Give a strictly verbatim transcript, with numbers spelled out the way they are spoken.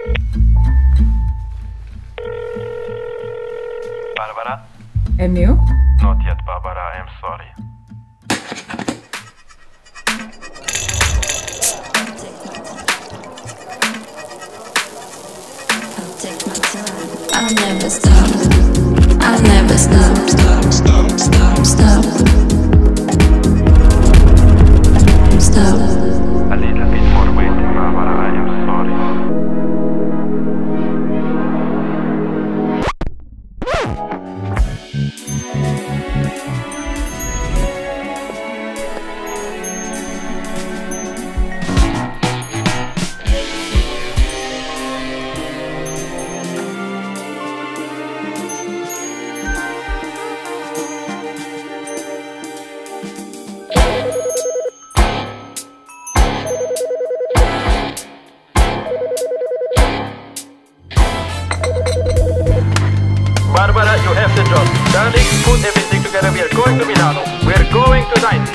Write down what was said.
Barbara? And you? Not yet, Barbara. I am sorry. I'll take my time. I'll never stop. I'll never stop. Stop, stop, stop, stop. Stop. A little bit more waiting, Barbara. I am sorry. Barbara, you have the job. Darling, put everything together. We are going to Milano. We are going tonight.